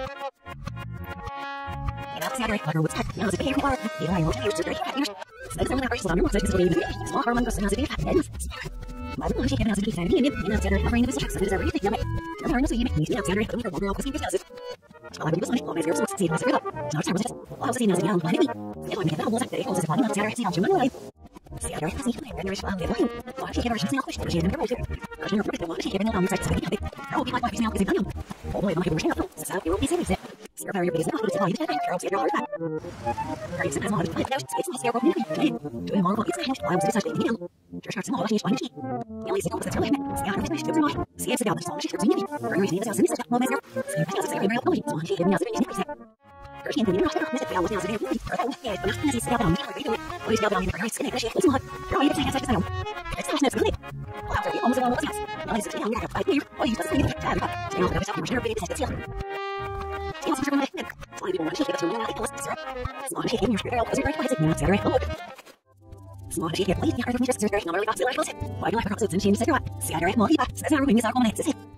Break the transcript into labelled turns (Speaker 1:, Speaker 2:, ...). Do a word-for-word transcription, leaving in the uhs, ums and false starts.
Speaker 1: Smart shake, please. You're just very normal. Why do I cross it and change the right? See, I direct more. See, I ruin this argument.